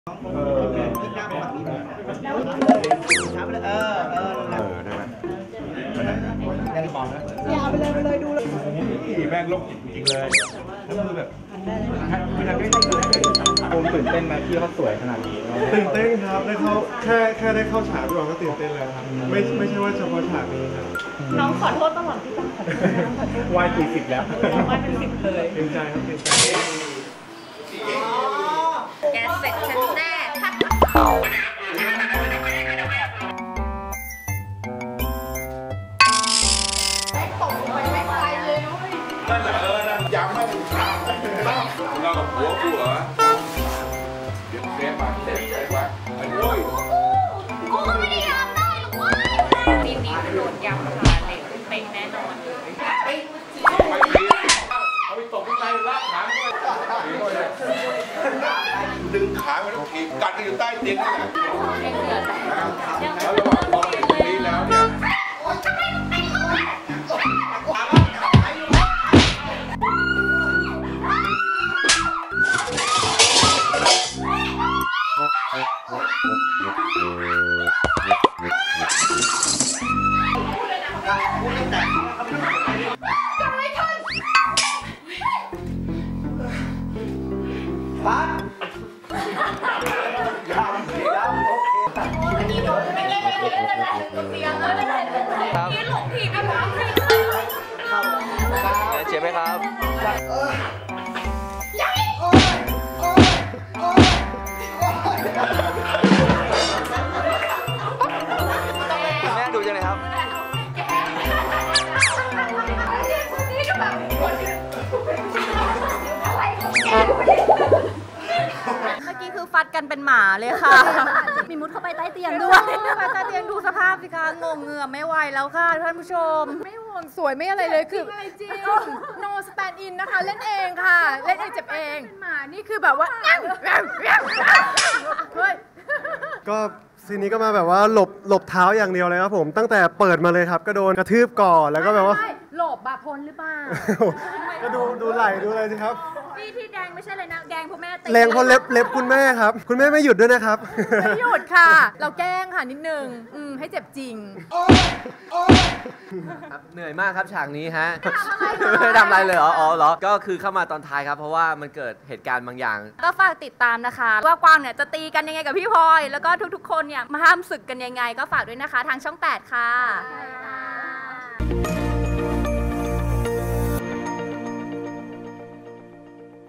พลิกหน้ามาฝั่งนี้ช้าไปเลยได้ไหมยังบอลนะเอาไปเลยดูเลยแม่งโรคจิตจริงเลยแล้วคือแบบคือทำได้ผมตื่นเต้นไหมที่เขาสวยขนาดนี้ตื่นเต้นครับได้เข้าแค่ได้เข้าฉากพี่บอกก็ตื่นเต้นแล้วครับไม่ใช่ว่าเฉพาะฉากนี้ครับน้องขอโทษตลอดที่ต้องขอโทษวาย40แล้ววายเป็น10เลยเต็มใจครับเต็มใจแกเสร็จฉันแน่นั่นแหละย้ำไม่ถึงขาเรากับหัวกูเหรอเดี๋ยวเซฟมาเซฟไว้โอ้ยกูก็ไม่ได้ย้ำได้หรอกวะทีนี้โดนย้ำขาเล็กเป๊ะแน่นอนไม่ดีเอาไปตบข้างในลากขาด้วยดึงขาไปแล้วถีบกัดอยู่ใต้เตียงนี่แหละแล้วระหว่างพอมาถึงตรงนี้แล้วเนี่ยเจ็บไหมครับแม่ดูจังเลยครับเมื่อกี้คือฟัดกันเป็นหมาเลยค่ะมีมุดเข้าไปใต้เตียงด้วยไปใต้เตียงดูสภาพสิคะงงเงือไม่ไหวแล้วค่ะท่านผู้ชมไม่ห่วงสวยไม่อะไรเลยคือจริง no stand in นะคะเล่นเองค่ะเล่นเองเจ็บเองเป็นหมานี่คือแบบว่าเฮ้ยก็ซีนนี้ก็มาแบบว่าหลบเท้าอย่างเดียวเลยครับผมตั้งแต่เปิดมาเลยครับก็โดนกระทืบก่อนแล้วก็แบบว่าหลบบาพ้นหรือเปล่าก็ดูไหลดูอะไรสิครับที่แดงไม่ใช่เลยนะแดงเพราะแม่ตีแรงเพราะเล็บคุณแม่ครับคุณแม่ไม่หยุดด้วยนะครับไม่หยุดค่ะเราแกล้งค่ะนิดนึงให้เจ็บจริงครับเหนื่อยมากครับฉากนี้ฮะไม่ได้ทำอะไรเลยอ๋อเหรอก็คือเข้ามาตอนท้ายครับเพราะว่ามันเกิดเหตุการณ์บางอย่างก็ฝากติดตามนะคะว่ากวางเนี่ยจะตีกันยังไงกับพี่พลอยแล้วก็ทุกๆคนเนี่ยมาห้ามศึกกันยังไงก็ฝากด้วยนะคะทางช่อง 8 ค่ะ